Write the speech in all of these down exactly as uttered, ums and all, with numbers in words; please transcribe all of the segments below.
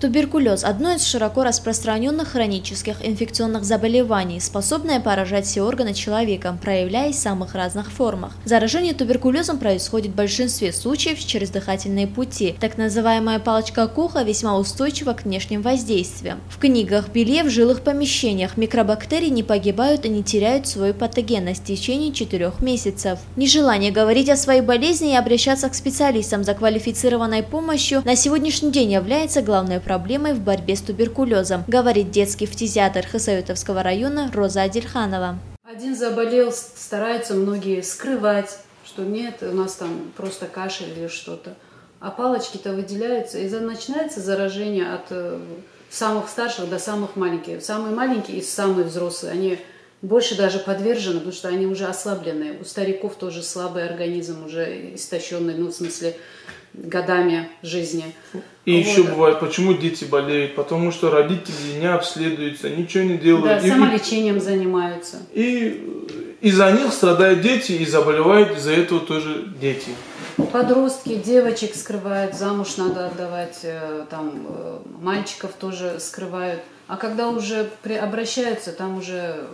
Туберкулез – одно из широко распространенных хронических инфекционных заболеваний, способное поражать все органы человека, проявляясь в самых разных формах. Заражение туберкулезом происходит в большинстве случаев через дыхательные пути. Так называемая палочка Коха весьма устойчива к внешним воздействиям. В книгах, белье, в жилых помещениях микробактерии не погибают и не теряют свою патогенность в течение четырех месяцев. Нежелание говорить о своей болезни и обращаться к специалистам за квалифицированной помощью на сегодняшний день является главной проблемой. проблемой в борьбе с туберкулезом, говорит детский фтизиатр Хасавюртовского района Роза Адильханова. Один заболел, стараются многие скрывать, что нет, у нас там просто кашель или что-то. А палочки-то выделяются, и начинается заражение от самых старших до самых маленьких. Самые маленькие и самые взрослые, они больше даже подвержены, потому что они уже ослаблены. У стариков тоже слабый организм, уже истощенный, ну, в смысле, годами жизни. И вот. Еще Вот. бывает, почему дети болеют, потому что родители не обследуются, ничего не делают. Да, и самолечением занимаются. И из-за них страдают дети, и заболевают из-за этого тоже дети. Подростки, девочек скрывают, замуж надо отдавать, там мальчиков тоже скрывают. А когда уже обращаются, там уже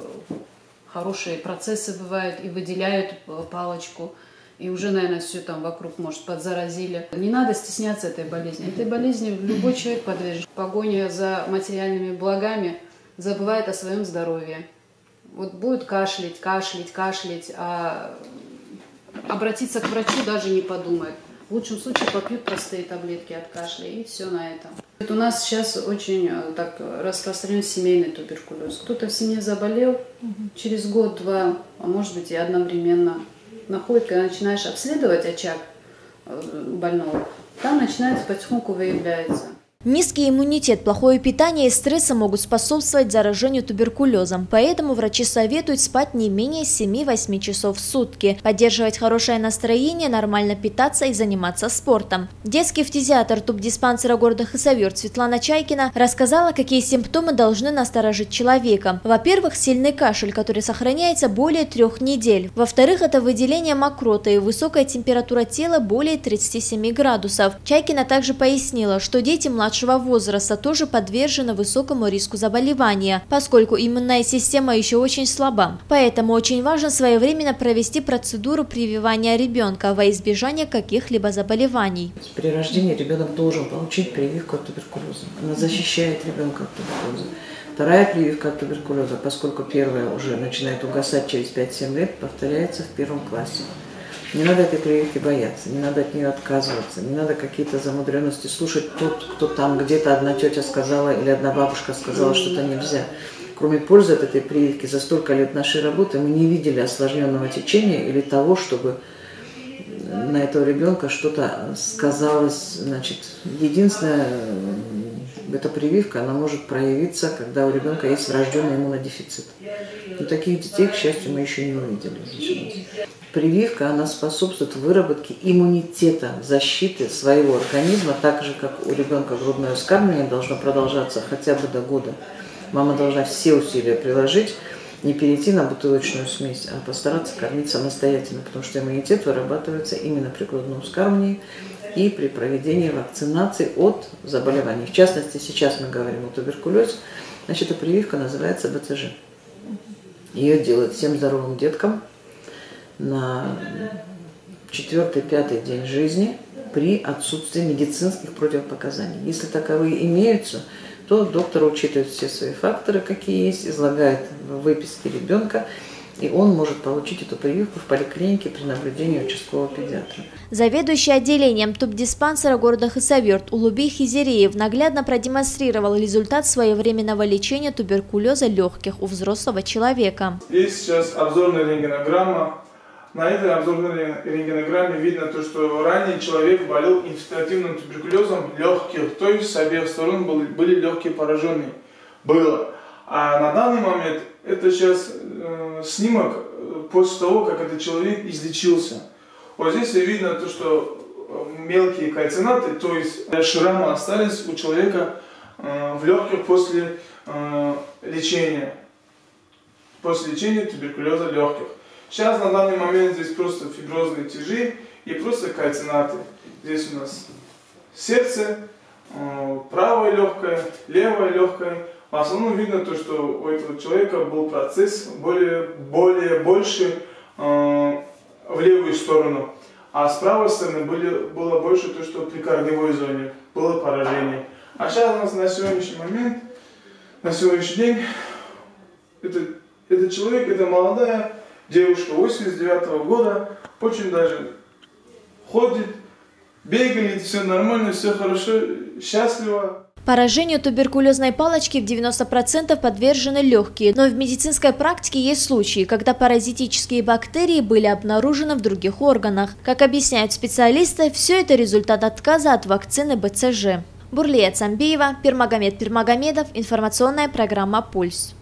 хорошие процессы бывают, и выделяют палочку. И уже, наверное, все там вокруг, может, подзаразили. Не надо стесняться этой болезни. Этой болезни любой человек подвержен. Погоня за материальными благами забывает о своем здоровье. Вот будет кашлять, кашлять, кашлять, а обратиться к врачу даже не подумает. В лучшем случае попьют простые таблетки от кашля, и все на этом. У нас сейчас очень так распространен семейный туберкулез. Кто-то в семье заболел, через год-два, а может быть и одновременно находит, когда начинаешь обследовать очаг больного, там начинается потихоньку выявляется. Низкий иммунитет, плохое питание и стрессы могут способствовать заражению туберкулезом, поэтому врачи советуют спать не менее семи-восьми часов в сутки, поддерживать хорошее настроение, нормально питаться и заниматься спортом. Детский фтизиатр тубдиспансера города Хасавюрт Светлана Чайкина рассказала, какие симптомы должны насторожить человека. Во-первых, сильный кашель, который сохраняется более трех недель. Во-вторых, это выделение мокроты и высокая температура тела более тридцати семи градусов. Чайкина также пояснила, что дети младшего возраста тоже подвержены высокому риску заболевания, поскольку иммунная система еще очень слаба. Поэтому очень важно своевременно провести процедуру прививания ребенка во избежание каких-либо заболеваний. При рождении ребенок должен получить прививку от туберкулеза. Она защищает ребенка от туберкулеза. Вторая прививка от туберкулеза, поскольку первая уже начинает угасать через пять-семь лет, повторяется в первом классе. Не надо этой прививки бояться, не надо от нее отказываться, не надо какие-то замудренности слушать тот, кто там где-то одна тетя сказала или одна бабушка сказала, что-то нельзя. Кроме пользы от этой прививки, за столько лет нашей работы мы не видели осложненного течения или того, чтобы на этого ребенка что-то сказалось. Значит, единственное, эта прививка, она может проявиться, когда у ребенка есть врожденный иммунодефицит. Но таких детей, к счастью, мы еще не увидели. Прививка, она способствует выработке иммунитета, защиты своего организма, так же, как у ребенка грудное вскармливание должно продолжаться хотя бы до года. Мама должна все усилия приложить, не перейти на бутылочную смесь, а постараться кормить самостоятельно, потому что иммунитет вырабатывается именно при грудном вскармливании и при проведении вакцинации от заболеваний. В частности, сейчас мы говорим о туберкулезе, значит, эта прививка называется бэ цэ жэ. Ее делают всем здоровым деткам на четвертый-пятый день жизни при отсутствии медицинских противопоказаний. Если таковые имеются, то доктор учитывает все свои факторы, какие есть, излагает в выписке ребенка, и он может получить эту прививку в поликлинике при наблюдении участкового педиатра. Заведующий отделением тубдиспансера города Хасавюрт Улубей Хизереев наглядно продемонстрировал результат своевременного лечения туберкулеза легких у взрослого человека. Есть сейчас обзорная рентгенограмма. На этой обзорной рентгенограмме видно то, что ранее человек болел инфильтративным туберкулезом легких, то есть с обеих сторон были, были легкие пораженные. Было. А на данный момент это сейчас э, снимок после того, как этот человек излечился. Вот здесь видно то, что мелкие кальцинаты, то есть шрамы остались у человека э, в легких после э, лечения. После лечения туберкулеза легких. Сейчас на данный момент здесь просто фиброзные тяжи и просто кальцинаты. Здесь у нас сердце, правой легкой, левой легкой. В основном видно то, что у этого человека был процесс более, более больше э, в левую сторону. А с правой стороны были, было больше то, что при корневой зоне было поражение. А сейчас у нас на сегодняшний момент, на сегодняшний день, это, этот человек, это молодая девушка восемьдесят девятого года, очень даже ходит, бегает, все нормально, все хорошо, счастливо. Поражению туберкулезной палочки в девяноста процентах подвержены легкие, но в медицинской практике есть случаи, когда паразитические бактерии были обнаружены в других органах. Как объясняют специалисты, все это результат отказа от вакцины бэ цэ жэ. Бурлия Цамбиева, Пирмагомед Пирмагомедов, информационная программа «Пульс».